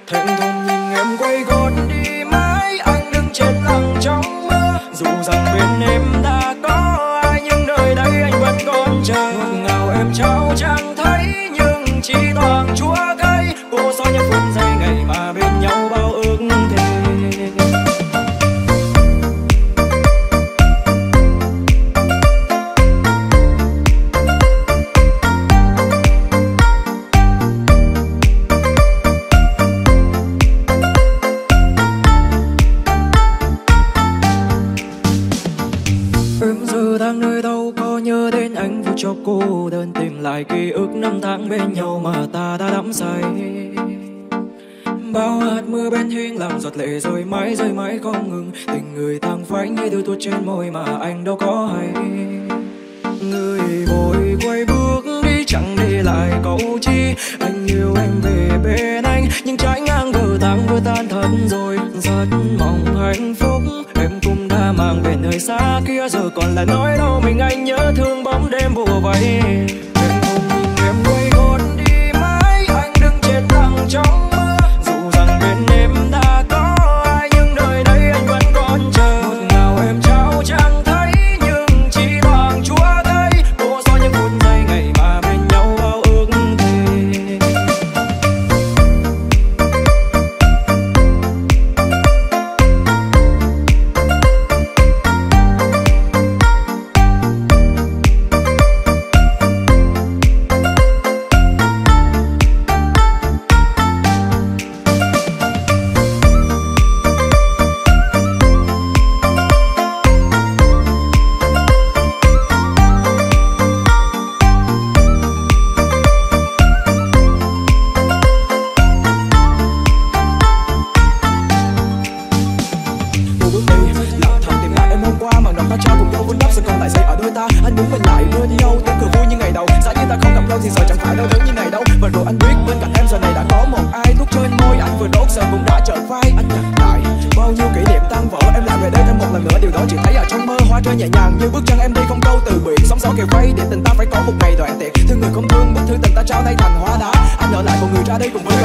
thẹn thùng nhìn em quay gót đi mãi, anh đứng chết lặng trong mơ. Dù rằng bên em đã có ai nhưng nơi đây anh vẫn còn chờ. Ngọt ngào em trao chẳng thấy nhưng chỉ toàn chúa cây. Cô so những phút giây ngày mà bên nhau bao ước thề. Đang nơi đâu có nhớ đến anh vui cho cô đơn, tìm lại ký ức năm tháng bên nhau mà ta đã đắm say. Bao hạt mưa bên hiên làm giọt lệ rơi mãi không ngừng. Tình người thăng phái như đôi tuốt trên môi mà anh đâu có hay. Người vội quay bước đi chẳng để lại câu chi. Anh yêu em về bên anh nhưng trái ngang vừa tan thật rồi. Rất mong hạnh phúc em cũng đã mang về nơi xa kia, giờ còn là nỗi đau mình anh nhớ thương bóng đêm bùa vây. Em không nhìn em quay gót đi mãi, anh đứng chết lặng trong mơ. Dù rằng bên em đã có ai nhưng nơi đây anh vẫn còn chờ. Ngọt ngào em trao chẳng thấy nhưng chỉ toàn chúa cây. Cô so những phút giây ngày mà bên nhau bao ước thề. Anh muốn mình lại mưa đi đâu, tiếng cười vui như ngày đầu. Giá như ta không gặp lâu thì giờ chẳng phải đau đớn như ngày đâu. Và rồi anh biết bên cạnh em giờ này đã có một ai. Thuốc trên môi anh vừa đốt giờ cũng đã chợt phai. Anh nhắc lại bao nhiêu kỷ niệm tan vỡ. Em lại về đây thêm một lần nữa, điều đó chỉ thấy ở trong mơ. Hoa rơi nhẹ nhàng như bước chân em đi không câu từ biệt. Sóng gió kề vây để tình ta phải có một ngày đoạn tiệc. Thương người không thương, bức thư tình ta trao tay thành hóa đá. Anh ở lại một người ra đây cùng với